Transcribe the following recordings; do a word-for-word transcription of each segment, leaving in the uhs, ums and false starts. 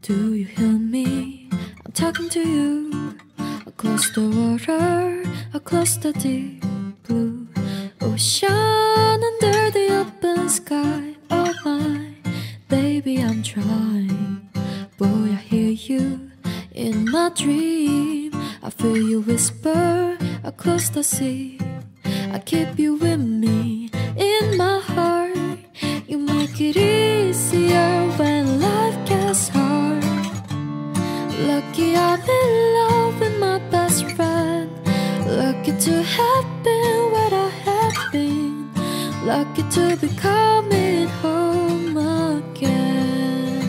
Do you hear me? I'm talking to you. Across the water, across the deep blue ocean, under the open sky. Oh my, baby, I'm trying. Boy, I hear you in my dream. I feel you whisper across the sea. I keep you with me in my heart. You make it easier when life gets hard. Lucky I'm in love with my best friend. Lucky to have been where I have been. Lucky to be coming home again.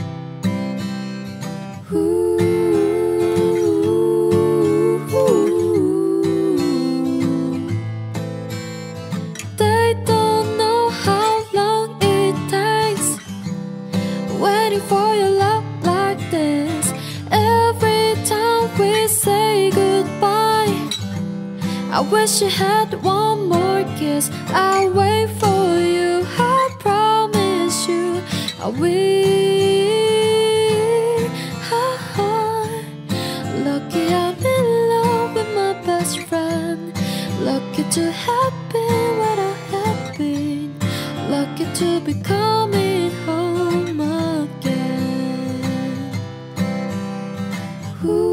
Ooh. They don't know how long it takes waiting for your love like this. Every time we say goodbye, I wish you had one more kiss. I'll wait for you, I promise you I will. Lucky I'm in love with my best friend. Lucky to have been what I have been. Lucky to be coming home again. Ooh.